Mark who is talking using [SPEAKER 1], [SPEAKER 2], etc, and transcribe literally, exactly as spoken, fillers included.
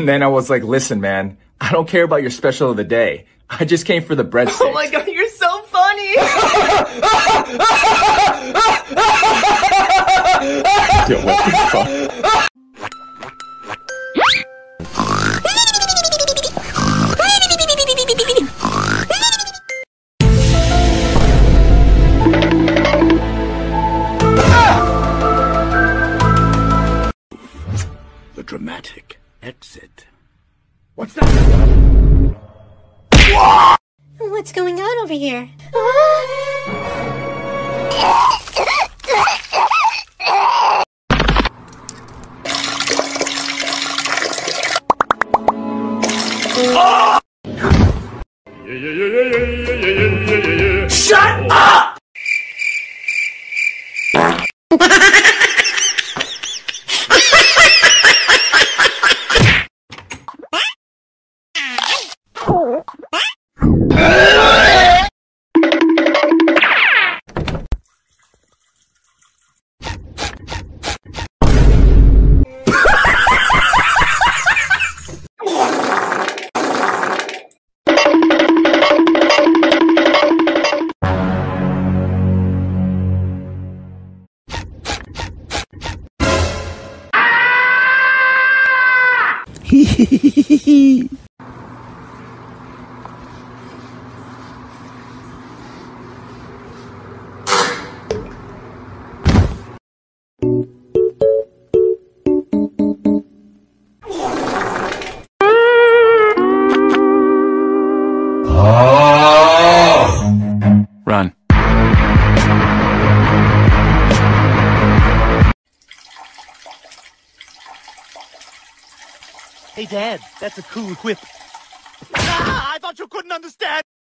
[SPEAKER 1] then I was like, listen, man, I don't care about your special of the day. I just came for the breadsticks.
[SPEAKER 2] Oh my god, you're so funny!
[SPEAKER 1] Yo, what the fuck?
[SPEAKER 3] The dramatic exit. What's that?
[SPEAKER 4] What's going on over here?
[SPEAKER 3] Shut up!
[SPEAKER 1] Run.
[SPEAKER 5] Hey, Dad, that's a cool whip. Ah, I thought you couldn't understand.